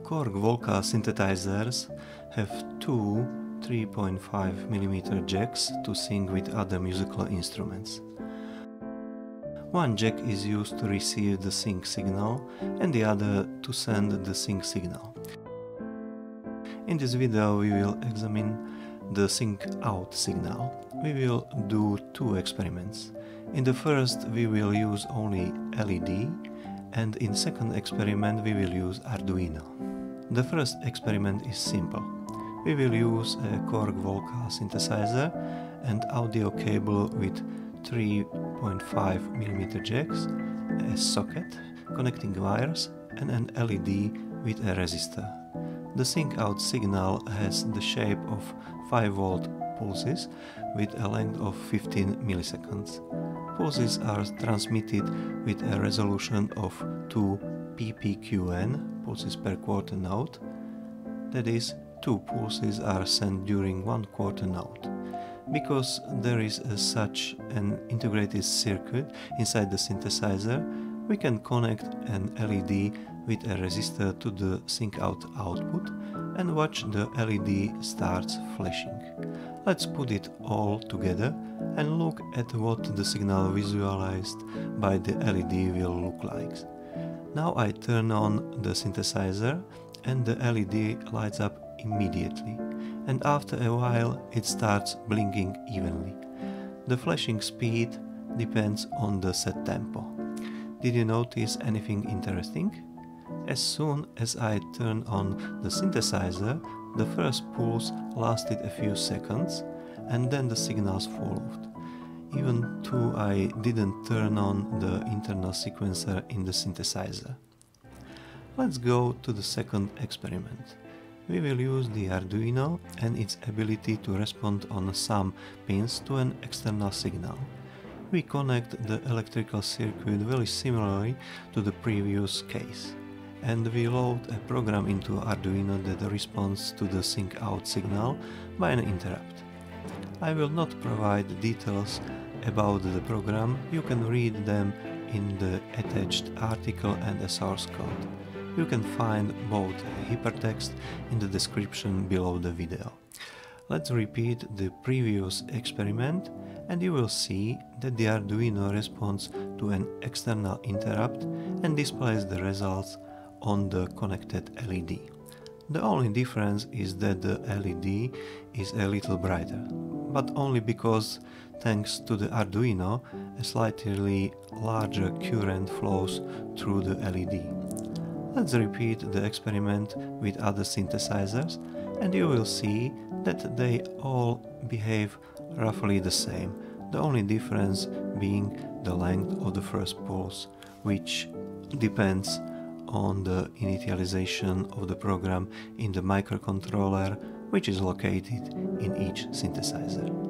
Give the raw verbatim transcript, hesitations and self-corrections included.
Korg Volca synthesizers have two three point five millimeter jacks to sync with other musical instruments. One jack is used to receive the sync signal and the other to send the sync signal. In this video we will examine the sync out signal. We will do two experiments. In the first we will use only L E D, and in the second experiment we will use Arduino. The first experiment is simple. We will use a Korg Volca synthesizer and audio cable with three point five millimeter jacks, a socket, connecting wires and an L E D with a resistor. The sync out signal has the shape of five volt pulses with a length of fifteen milliseconds. Pulses are transmitted with a resolution of two P P Q N, pulses per quarter note. That is, two pulses are sent during one quarter note. Because there is a, such an integrated circuit inside the synthesizer, we can connect an L E D with a resistor to the sync out output and watch the L E D starts flashing. Let's put it all together and look at what the signal visualized by the L E D will look like. Now I turn on the synthesizer and the L E D lights up immediately, and after a while it starts blinking evenly. The flashing speed depends on the set tempo. Did you notice anything interesting? As soon as I turned on the synthesizer, the first pulse lasted a few seconds and then the signals followed, even though I didn't turn on the internal sequencer in the synthesizer. Let's go to the second experiment. We will use the Arduino and its ability to respond on some pins to an external signal. We connect the electrical circuit very similarly to the previous case, and we load a program into Arduino that responds to the sync out signal by an interrupt. I will not provide details about the program. You can read them in the attached article and the source code. You can find both hypertext in the description below the video. Let's repeat the previous experiment and you will see that the Arduino responds to an external interrupt and displays the results on the connected L E D. The only difference is that the L E D is a little brighter, but only because, thanks to the Arduino, a slightly larger current flows through the L E D. Let's repeat the experiment with other synthesizers and you will see that they all behave roughly the same, the only difference being the length of the first pulse, which depends on the initialization of the program in the microcontroller, which is located in each synthesizer.